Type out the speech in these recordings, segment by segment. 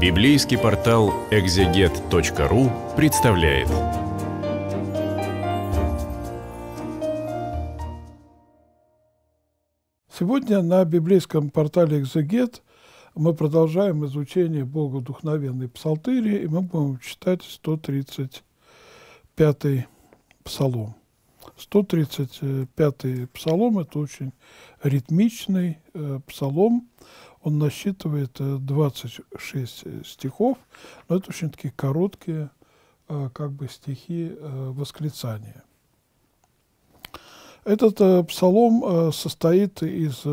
Библейский портал экзегет.ру представляет. Сегодня на библейском портале «Экзегет» мы продолжаем изучение Богодухновенной псалтыри, и мы будем читать 135-й псалом. 135-й псалом – это очень ритмичный псалом. Он насчитывает 26 стихов, но это очень такие короткие стихи восклицания. Этот псалом состоит из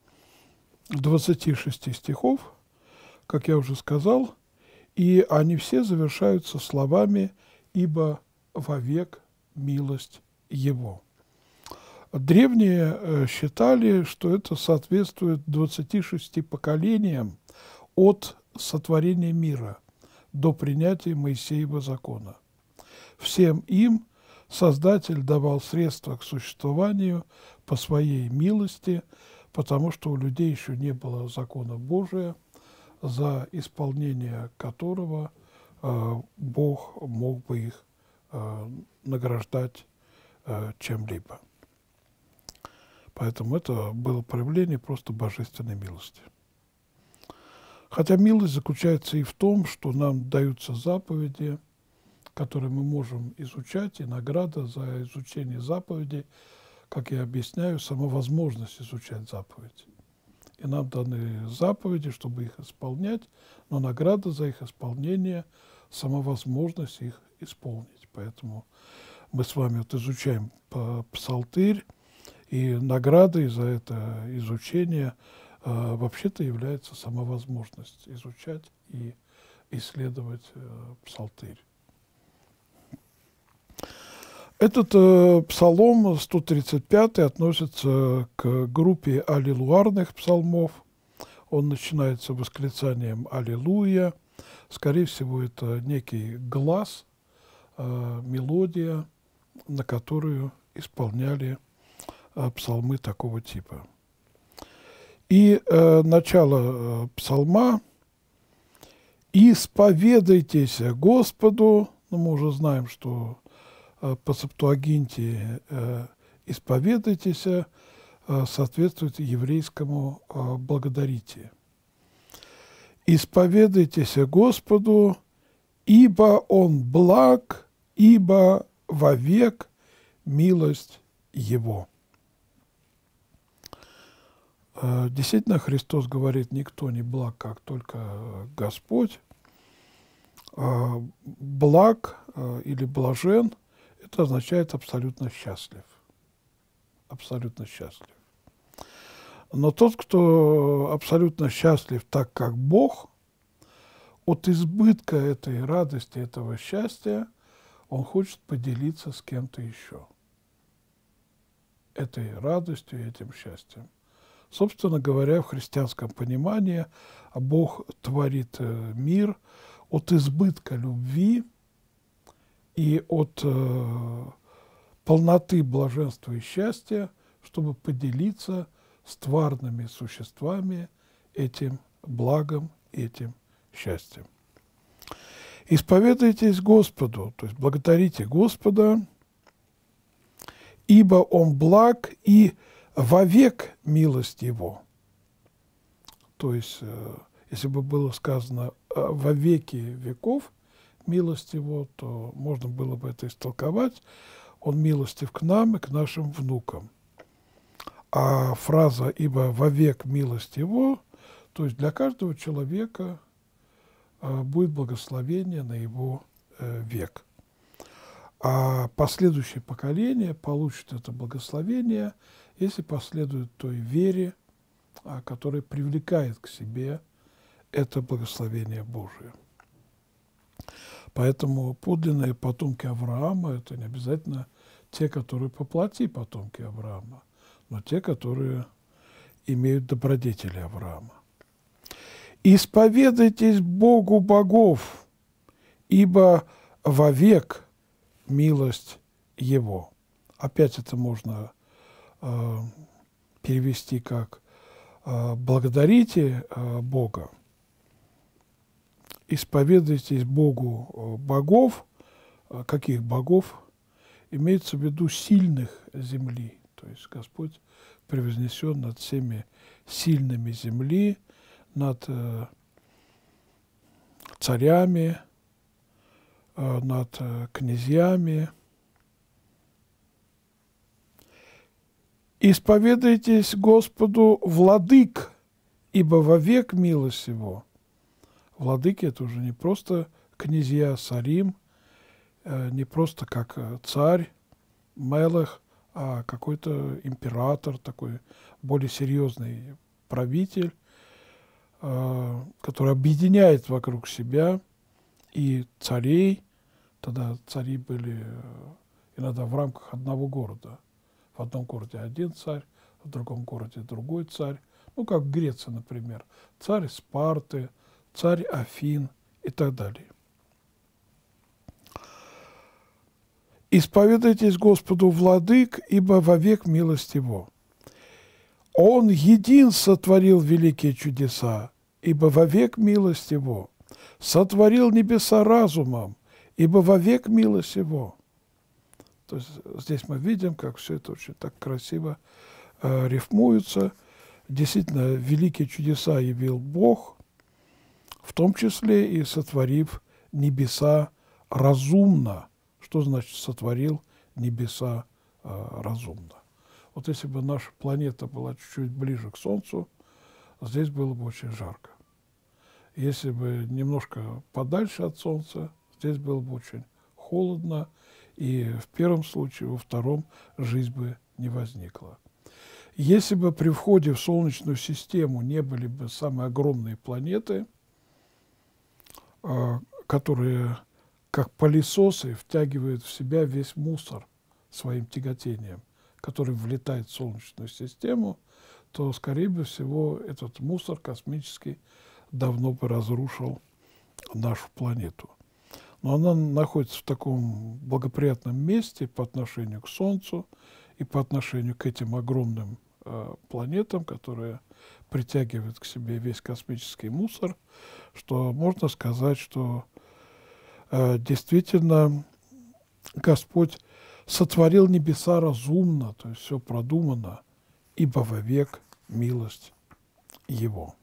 26 стихов, как я уже сказал, и они все завершаются словами «Ибо вовек милость Его». Древние считали, что это соответствует 26 поколениям от сотворения мира до принятия Моисеева закона. Всем им Создатель давал средства к существованию по своей милости, потому что у людей еще не было закона Божия, за исполнение которого Бог мог бы их награждать чем-либо. Поэтому это было проявление просто божественной милости. Хотя милость заключается и в том, что нам даются заповеди, которые мы можем изучать, и награда за изучение заповедей, как я объясняю, сама возможность изучать заповеди. И нам даны заповеди, чтобы их исполнять, но награда за их исполнение – сама возможность их исполнить. Поэтому мы с вами изучаем псалтырь, и наградой за это изучение вообще-то является сама возможность изучать и исследовать псалтырь. Этот псалом 135 относится к группе аллилуарных псалмов. Он начинается восклицанием «Аллилуйя». Скорее всего, это некий глаз, мелодия, на которую исполняли псалмы такого типа. И начало псалма «Исповедайтесь Господу». Ну, мы уже знаем, что по Септуагинте «исповедайтесь» соответствует еврейскому «благодарите». «Исповедайтесь Господу, ибо Он благ, ибо вовек милость Его». Действительно, Христос говорит, никто не благ, как только Господь. Благ или блажен – это означает абсолютно счастлив. Абсолютно счастлив. Но тот, кто абсолютно счастлив так, как Бог, от избытка этой радости, этого счастья, он хочет поделиться с кем-то еще. Этой радостью, этим счастьем. Собственно говоря, в христианском понимании Бог творит мир от избытка любви и от полноты блаженства и счастья, чтобы поделиться с тварными существами этим благом, этим счастьем. Исповедайтесь Господу, то есть благодарите Господа, ибо Он благ и вовек милость Его. То есть, если бы было сказано во веки веков милость Его, то можно было бы это истолковать. Он милостив к нам и к нашим внукам. А фраза «ибо вовек милость Его», то есть для каждого человека будет благословение на его век. А последующие поколения получат это благословение, если последуют той вере, которая привлекает к себе это благословение Божие. Поэтому подлинные потомки Авраама – это не обязательно те, которые по плоти потомки Авраама, но те, которые имеют добродетели Авраама. «Исповедайтесь Богу богов, ибо вовек милость Его». Опять это можно перевести как «благодарите Бога». исповедуйтесь Богу богов. Каких богов? Имеется в виду сильных земли. То есть Господь превознесен над всеми сильными земли, над царями, над князьями. Исповедайтесь Господу, владык, ибо вовек милость его. Владыки – это уже не просто князья Сарим, не просто как царь, мелех, а какой-то император, такой более серьезный правитель, который объединяет вокруг себя и царей. Тогда цари были иногда в рамках одного города. В одном городе один царь, в другом городе другой царь. Ну, как в Греции, например. Царь Спарты, царь Афин и так далее. «Исповедайтесь Господу, владык, ибо вовек милость его. Он един сотворил великие чудеса, ибо вовек милость его. Сотворил небеса разумом, ибо вовек милость его». То есть здесь мы видим, как все это очень так красиво рифмуется. Действительно, великие чудеса явил Бог, в том числе и сотворив небеса разумно. Что значит сотворил небеса разумно? Вот если бы наша планета была чуть-чуть ближе к Солнцу, здесь было бы очень жарко. Если бы немножко подальше от Солнца, здесь было бы очень холодно, и в первом случае, во втором жизнь бы не возникла. Если бы при входе в Солнечную систему не были бы самые огромные планеты, которые, как пылесосы, втягивают в себя весь мусор своим тяготением, который влетает в Солнечную систему, то, скорее всего, этот мусор космический давно бы разрушил нашу планету. Но она находится в таком благоприятном месте по отношению к Солнцу и по отношению к этим огромным планетам, которые притягивают к себе весь космический мусор, что можно сказать, что действительно Господь сотворил небеса разумно, то есть все продумано, ибо вовек милость его.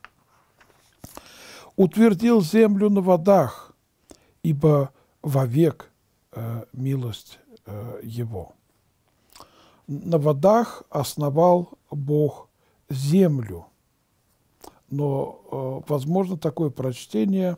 Утвердил землю на водах, ибо вовек милость его. На водах основал Бог землю. Но возможно такое прочтение: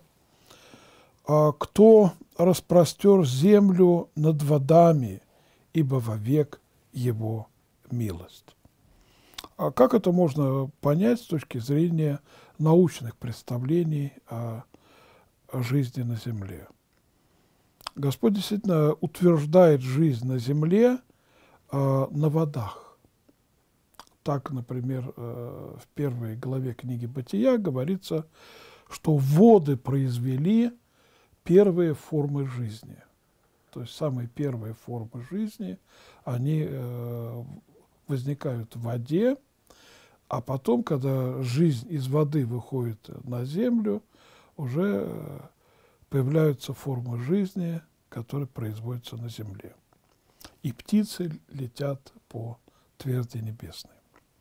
«Кто распростер землю над водами, ибо вовек его милость». А как это можно понять с точки зрения научных представлений о жизни на земле? Господь действительно утверждает жизнь на земле на водах. Так, например, в первой главе книги «Бытия» говорится, что воды произвели первые формы жизни. То есть самые первые формы жизни, они возникают в воде, а потом, когда жизнь из воды выходит на землю, уже появляются формы жизни, которые производятся на земле. И птицы летят по тверди небесной.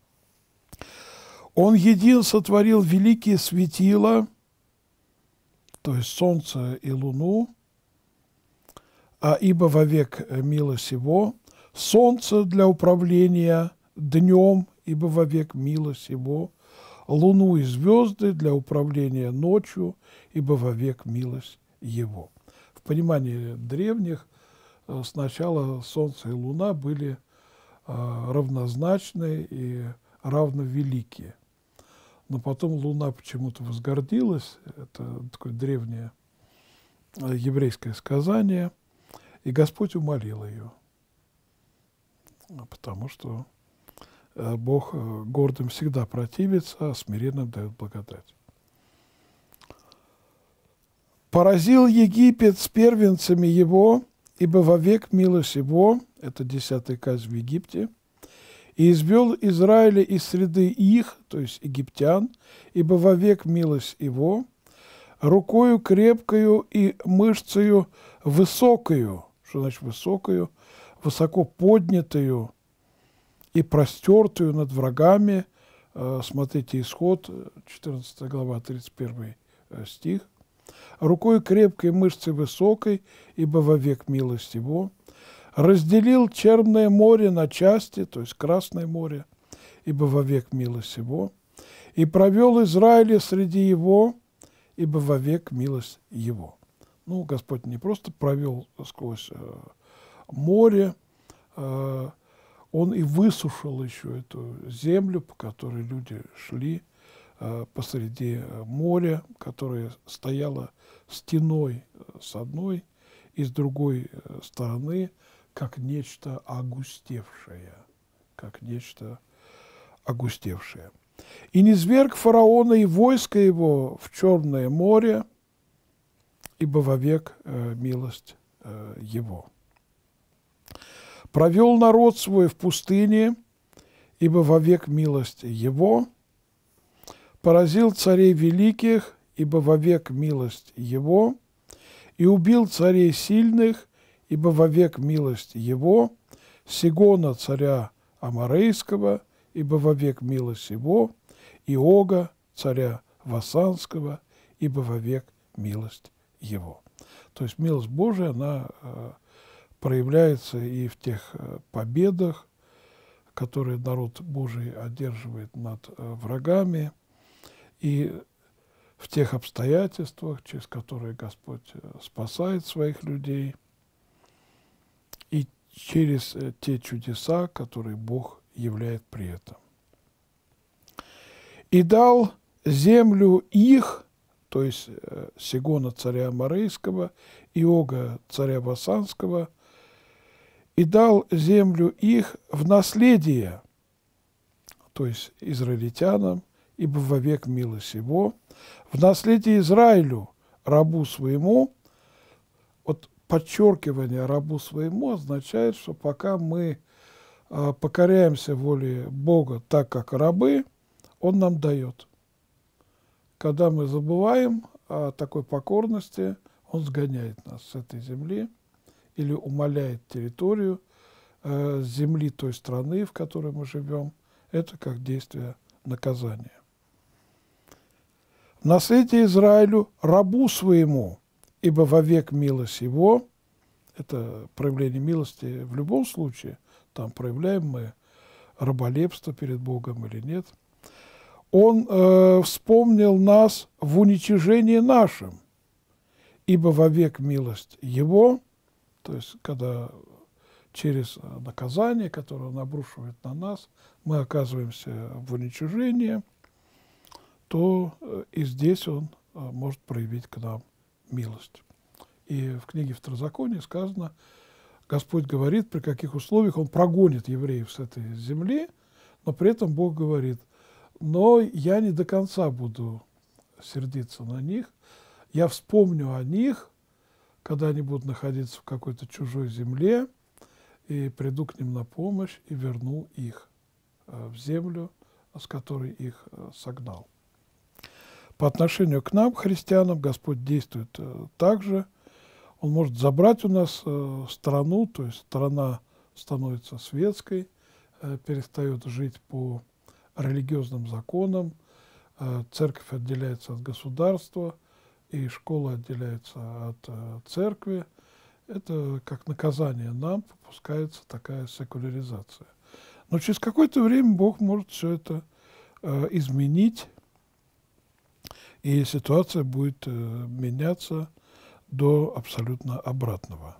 Он един сотворил великие светила, то есть солнце и луну, ибо вовек милость его, солнце для управления днем, ибо вовек милость его, луну и звезды для управления ночью, ибо вовек милость его. В понимании древних сначала солнце и луна были равнозначны и равновеликие. Но потом луна почему-то возгордилась, это такое древнее еврейское сказание, и Господь умолил ее, потому что Бог гордым всегда противится, а смиренным дает благодать. «Поразил Египет с первенцами его, ибо вовек милость его», это 10-я казнь в Египте, «и извел Израиля из среды их», то есть египтян, «ибо вовек милость его, рукою крепкою и мышцею высокою, что значит высокою, высоко поднятую и простертую над врагами. Смотрите Исход, 14 глава, 31 стих. Рукою крепкой, мышцей высокой, ибо вовек милость его. Разделил Черное море на части, то есть Красное море, ибо вовек милость его. И провел Израиля среди его, ибо вовек милость его. Ну, Господь не просто провел сквозь море, Он и высушил еще эту землю, по которой люди шли посреди моря, которое стояло стеной с одной и с другой стороны, как нечто огустевшее, как нечто огустевшее. И низверг фараона и войско его в Черное море, ибо вовек милость его. Провел народ свой в пустыне, ибо вовек милость его. Поразил царей великих, ибо вовек милость его. И убил царей сильных, ибо вовек милость его. Сигона царя Аморейского, ибо вовек милость его. И Ога царя Васанского, ибо вовек милость его. То есть милость Божия, она проявляется и в тех победах, которые народ Божий одерживает над врагами, и в тех обстоятельствах, через которые Господь спасает своих людей, и через те чудеса, которые Бог являет при этом. И дал землю их, то есть Сигона царя Аморейского, и Ога царя Васанского, и дал землю их в наследие, то есть израильтянам, ибо вовек милость его, в наследие Израилю, рабу своему. Вот подчеркивание рабу своему означает, что пока мы покоряемся воле Бога так, как рабы, Он нам дает. Когда мы забываем о такой покорности, Он сгоняет нас с этой земли или умаляет территорию земли той страны, в которой мы живем. Это как действие наказания. Наследие Израилю, рабу своему, ибо вовек милость его. Это проявление милости в любом случае. Там проявляем мы раболепство перед Богом или нет. Он вспомнил нас в уничижении нашем, ибо вовек милость его. То есть, когда через наказание, которое он обрушивает на нас, мы оказываемся в уничижении, то и здесь он может проявить к нам милость. И в книге Второзакония сказано, Господь говорит, при каких условиях Он прогонит евреев с этой земли, но при этом Бог говорит, но я не до конца буду сердиться на них, я вспомню о них, когда они будут находиться в какой-то чужой земле, и приду к ним на помощь и верну их в землю, с которой их согнал. По отношению к нам, христианам, Господь действует так же. Он может забрать у нас страну, то есть страна становится светской, перестает жить по религиозным законам, церковь отделяется от государства, и школа отделяется от церкви. Это как наказание нам попускается такая секуляризация. Но через какое-то время Бог может все это изменить, и ситуация будет меняться до абсолютно обратного.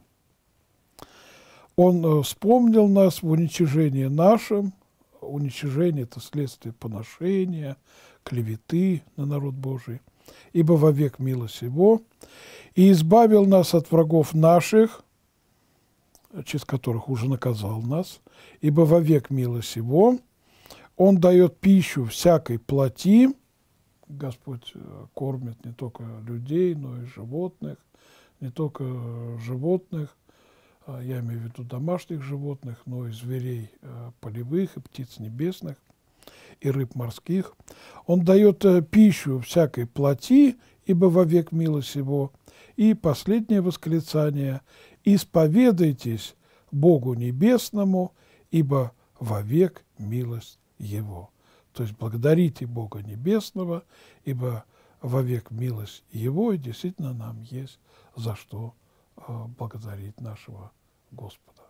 Он вспомнил нас в уничижении нашем. Уничижение – это следствие поношения, клеветы на народ Божий. Ибо вовек милость его, и избавил нас от врагов наших, через которых уже наказал нас, ибо вовек милость его, Он дает пищу всякой плоти. Господь кормит не только людей, но и животных, не только животных, я имею в виду домашних животных, но и зверей полевых и птиц небесных. и рыб морских. Он дает пищу всякой плоти, ибо вовек милость его. И последнее восклицание: «Исповедайтесь Богу Небесному, ибо вовек милость его». То есть благодарите Бога Небесного, ибо вовек милость его, и действительно нам есть за что благодарить нашего Господа.